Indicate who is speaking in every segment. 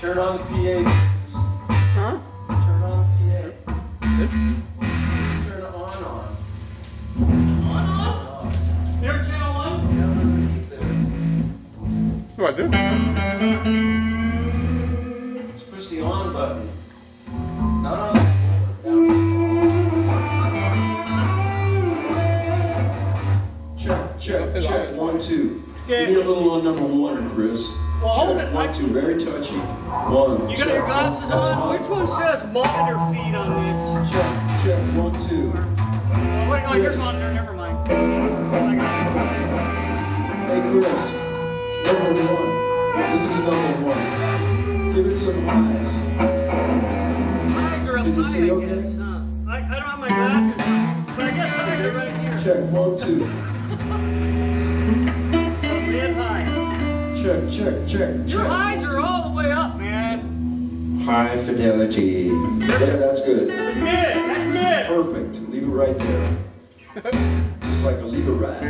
Speaker 1: Turn on the PA.
Speaker 2: Huh?
Speaker 1: Turn on the PA.
Speaker 2: Good.
Speaker 1: Just turn it on.
Speaker 3: On? There, channel 1?
Speaker 1: Down underneath there.
Speaker 2: Oh, I did.
Speaker 1: Just push the on button. Not on the down. Check. 1, 2.
Speaker 3: Okay.
Speaker 1: Give me a little on number 1, Chris.
Speaker 3: Well, hold it.
Speaker 1: 1, 2. Very touchy. 1.
Speaker 3: You got your glasses on? Which one says monitor feed on this?
Speaker 1: Check. 1, 2.
Speaker 3: Wait, no, yours monitor. Never mind. I got it.
Speaker 1: Hey, Chris. Number 1. This is number 1. Give it some eyes.
Speaker 3: Eyes are up
Speaker 1: Did you
Speaker 3: high,
Speaker 1: see
Speaker 3: I
Speaker 1: okay?
Speaker 3: guess. I don't have my glasses on, but I guess eyes are right here.
Speaker 1: Check. 1, 2.
Speaker 3: Mid high.
Speaker 1: Check.
Speaker 3: Your eyes are all the way up, man.
Speaker 1: High fidelity. There, that's good.
Speaker 3: That's mid.
Speaker 1: Perfect. Leave it right there. Just like a lever rat.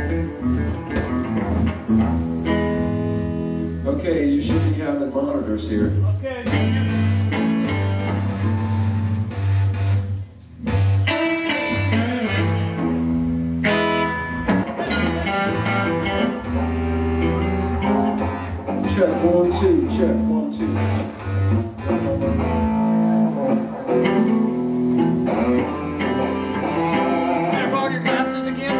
Speaker 1: Okay, you should be having monitors here.
Speaker 3: Okay.
Speaker 1: Check. 1, 2. Check. 1, 2.
Speaker 3: Can I borrow your glasses again?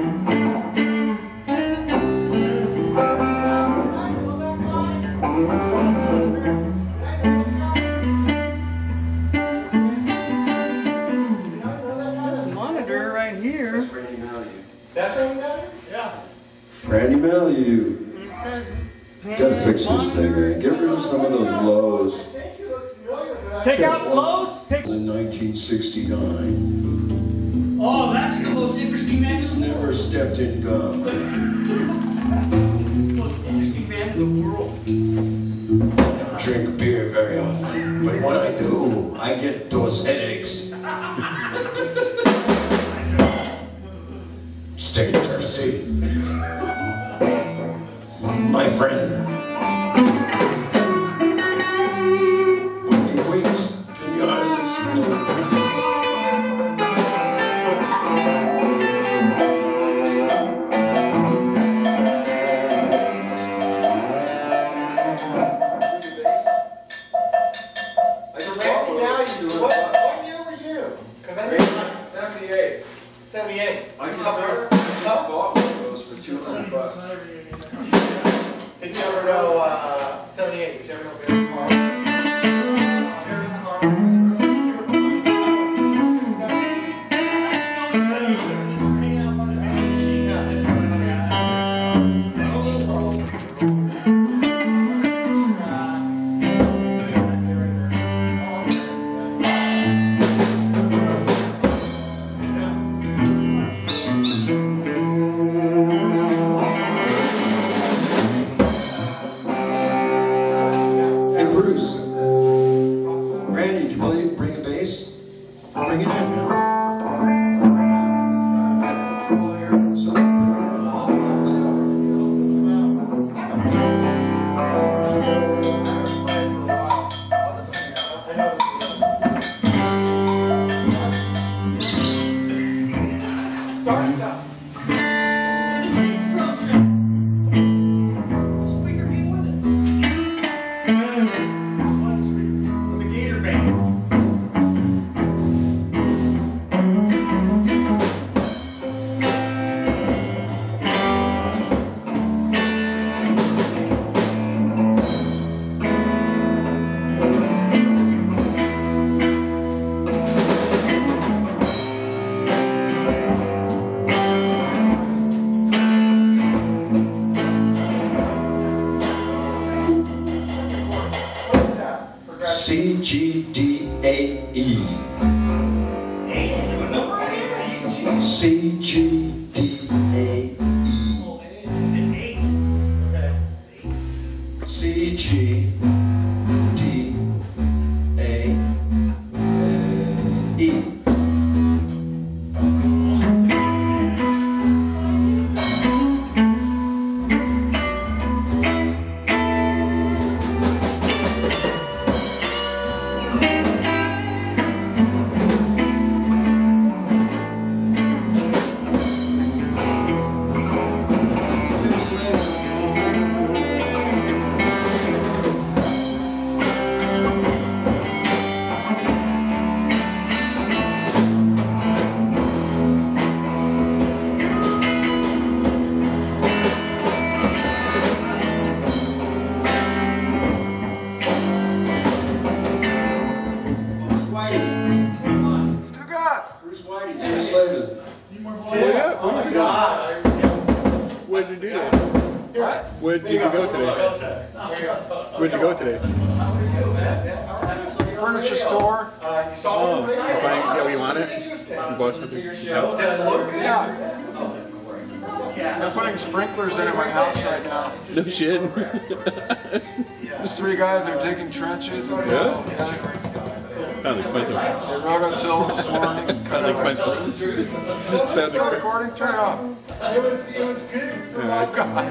Speaker 3: Monitor right here.
Speaker 1: That's Randy Value.
Speaker 4: That's what we got?
Speaker 3: Yeah.
Speaker 1: Randy Value.
Speaker 3: And it says
Speaker 1: Gotta fix this thing, man. Get rid of some of those lows.
Speaker 3: Take out lows. Take.
Speaker 1: In 1969.
Speaker 3: Oh, that's the most interesting man
Speaker 1: He's
Speaker 3: in the world.
Speaker 1: never stepped in gum.
Speaker 3: The most interesting man in the world.
Speaker 1: I don't drink beer very often, but when I do, I get those headaches. Stay thirsty. My friend. 8 weeks. Can you honestly explode?
Speaker 4: What year were you? Because I think
Speaker 1: 78.
Speaker 4: 78.
Speaker 1: I just bought one of those for $200.
Speaker 4: Did you ever know 78? Did you ever know Randy Carr? Randy Carr.
Speaker 1: Hey, Bruce. Randy, did you bring a bass? Bring it in now.
Speaker 4: Starts up.
Speaker 3: It's a huge drum set. Speaker came with it. The Gator Band.
Speaker 1: C, G, D, A, E. C, G, D, A, E. C, G, D, A, E.
Speaker 4: Yeah. Oh my God.
Speaker 2: Where'd you do that?
Speaker 4: What?
Speaker 2: Where'd you go today? Where'd you go today?
Speaker 5: Furniture store.
Speaker 4: You saw
Speaker 2: Oh,
Speaker 4: it?
Speaker 2: yeah, we want it.
Speaker 4: Interesting.
Speaker 2: You bought something?
Speaker 4: Does it look good?
Speaker 5: Yeah. They're putting sprinklers in my house right now.
Speaker 2: No shit.
Speaker 5: There's 3 guys that are digging trenches.
Speaker 2: Yeah? Sounds expensive.
Speaker 5: They rototilled this morning.
Speaker 2: Sounds expensive. Sounds
Speaker 5: Start
Speaker 2: expensive.
Speaker 5: recording, turn it off.
Speaker 4: It was good.
Speaker 5: Oh, God.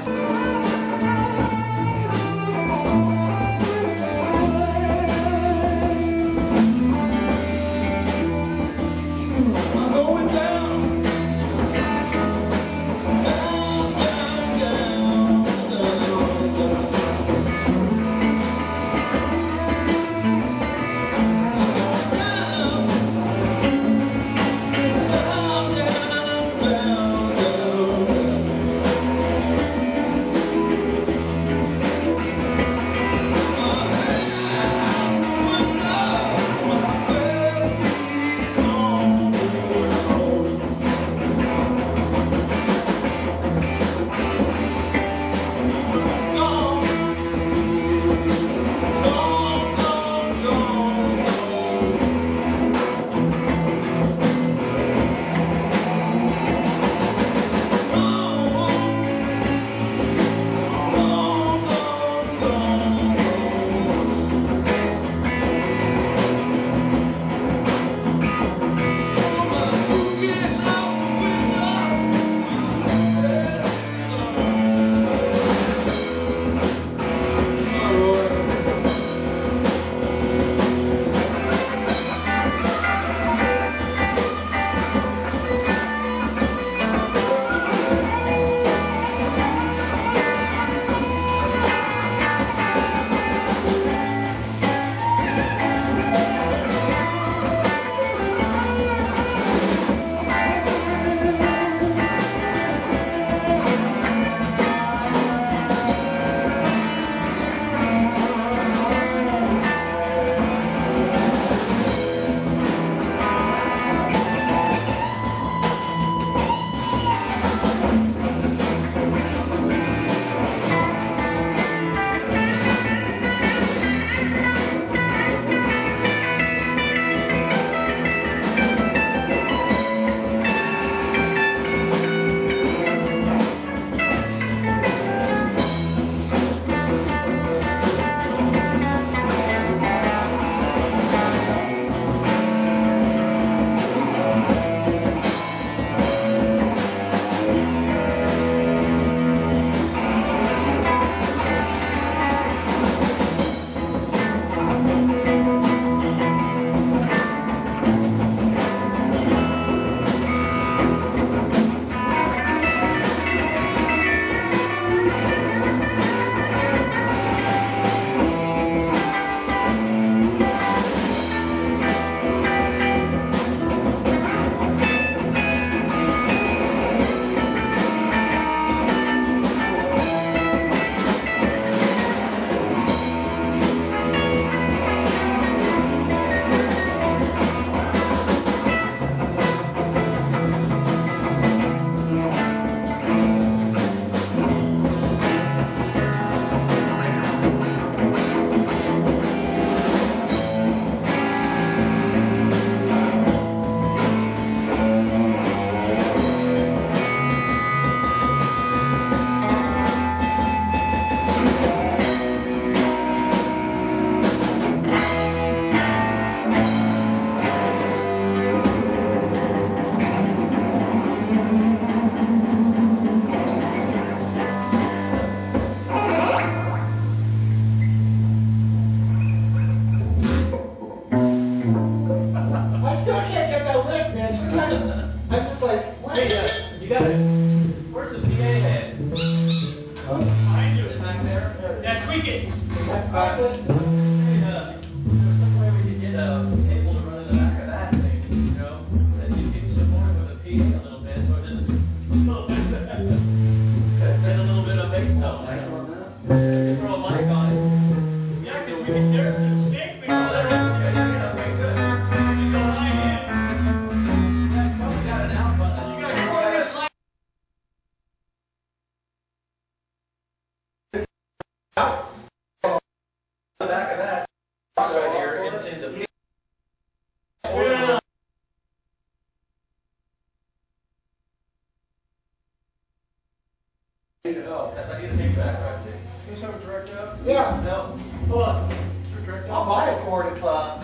Speaker 4: boarded club.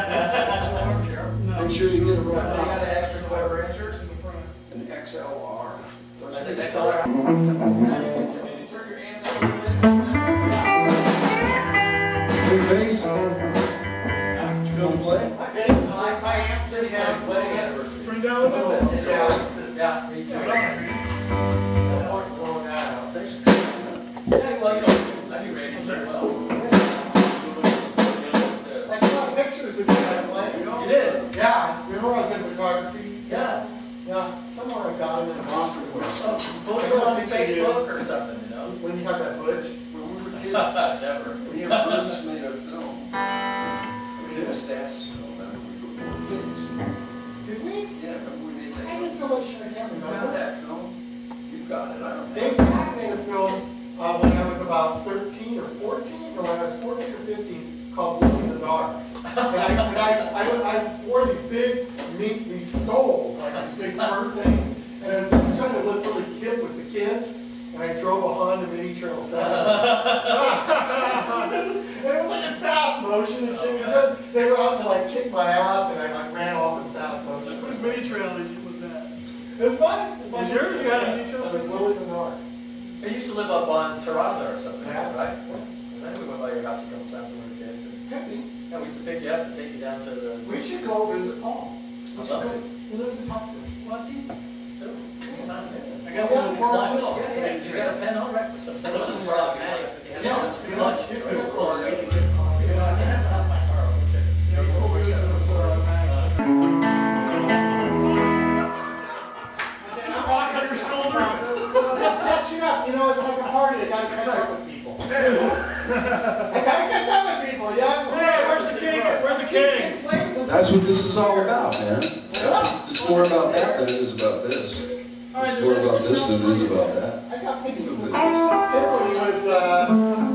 Speaker 1: Make sure you get it right.
Speaker 6: You got an extra clever insurance in the front.
Speaker 1: An XLR.
Speaker 6: I think that's all right. Turn your amp up a
Speaker 1: Big bass. You gonna play?
Speaker 4: My amp's in here.
Speaker 3: Turn down a little bit.
Speaker 6: Yeah, me too.
Speaker 4: I don't want to blow that out.
Speaker 6: Yeah, well, you know, I do radio very well.
Speaker 4: I saw pictures of you guys playing.
Speaker 6: You did?
Speaker 4: Yeah, remember I was in photography?
Speaker 6: Yeah.
Speaker 4: Yeah, somewhere I got it in Boston.
Speaker 6: Post it on Facebook or something, you know?
Speaker 4: When you have that butch.
Speaker 1: When we were kids,
Speaker 6: Never.
Speaker 1: me and Bruce made a film. We did a stasis film. Remember, we were kids.
Speaker 4: Did we?
Speaker 1: Yeah, remember we made that
Speaker 4: I
Speaker 1: film?
Speaker 4: did so much shit I can't
Speaker 1: Remember
Speaker 4: remember.
Speaker 1: that film? You've got it, I don't know.
Speaker 4: Dave Pack made a film when I was about 13 or 14, or when I was 14 or 15, called Glow in the Dark. And I wore these big, these stoles, like these big fur things, and I was trying to look really hip with the kids, and I drove a Honda Mini Trail 7. And it was like in fast motion and shit. They were out to like kick my ass, and I like ran off in fast motion.
Speaker 3: Which mini trail was that?
Speaker 4: It was fun.
Speaker 3: Was yours? You had a Mini Trail?
Speaker 4: I was Glow in the Dark.
Speaker 6: They used to live up on Terraza or something,
Speaker 4: Yeah.
Speaker 6: right? And then we went by your house a couple times when we were kids. And, yeah, we used to pick you up and take you down to the...
Speaker 4: We should go visit Paul.
Speaker 6: I'd love to.
Speaker 4: He lives in Tustin.
Speaker 6: Well, it's easy. Still, anytime, yeah.
Speaker 3: I got one of these
Speaker 6: Lunch.
Speaker 3: lunch.
Speaker 6: Yeah, you got a pen on breakfast. Lunch is where I'll get it.
Speaker 4: Yeah.
Speaker 6: Lunch.
Speaker 4: Catching up, you know, it's like a party. I gotta catch up with people. I gotta catch up with people, yeah?
Speaker 3: Hey, where's the king? Where's the king?
Speaker 1: That's what this is all about, man. It's more about that than it is about this. It's more about this than it is about that.
Speaker 4: I got pictures of Timberly was